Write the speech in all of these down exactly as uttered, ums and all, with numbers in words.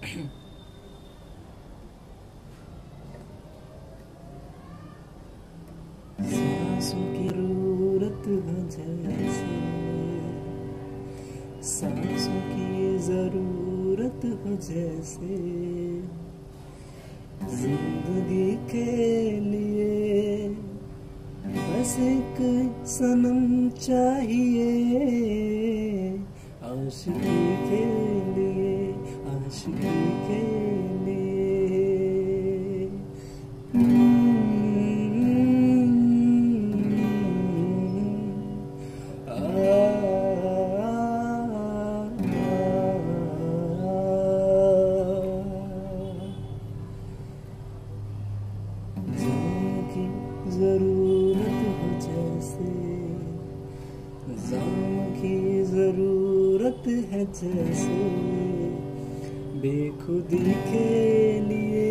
सांसों की जरूरत है जैसे, सांसों की जरूरत है जैसे, जिंदगी के लिए बस एक सनम चाहिए, आशिकी के लिए, आशिकी के लिए। जरूरत हो जैसे, जाम की जरूरत है जैसे, बेखुदी के लिए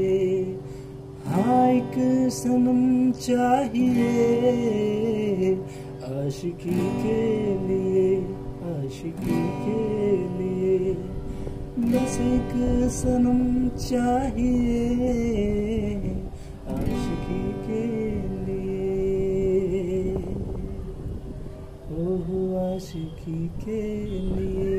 हाँ एक सनम चाहिए, आशिकी के लिए, आशिकी के लिए, बस एक सनम चाहिए, आशिकी के लिए, ओह आशिकी के लिए।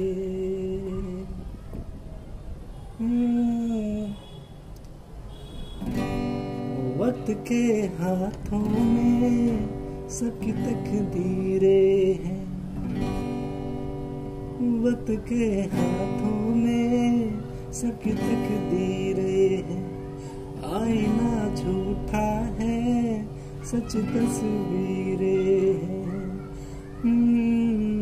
वक्त के हाथों में सबकी तकदीरें हैं, वक्त के हाथों में सबकी तकदीरें हैं, आईना झूठा है सच तस्वीरें हैं।